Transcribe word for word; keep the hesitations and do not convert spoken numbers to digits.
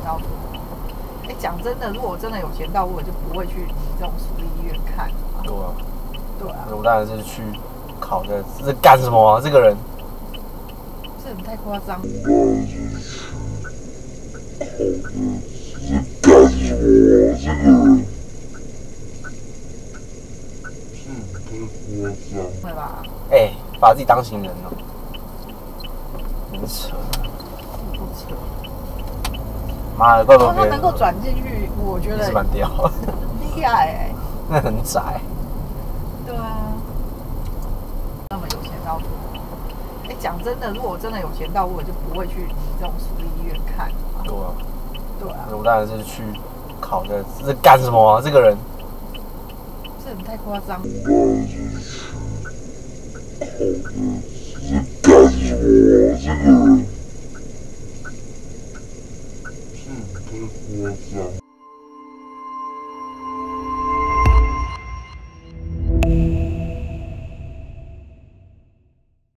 到出国。哎，讲真的，如果我真的有钱到，我就不会去你这种私立医院看了。 对啊， 对啊， 我当然是去考的，这是干什么啊？这个人， 这人太夸张。 干什么啊？这个人，这太夸张。 对吧？ 哎、欸，把自己当行人了，很扯。 不扯。 妈的，怪不得他能够转进去，我觉得是蛮屌， 厉害哎、欸。 那很窄。 对啊，那么有钱到出国。哎，讲真的，如果我真的有钱到，我就不会去你这种私立医院看了。 对啊， 对啊， 我当然是去考的，这是干什么啊？这个人， 这人太夸张。 这干什么啊？这个人，这太夸张。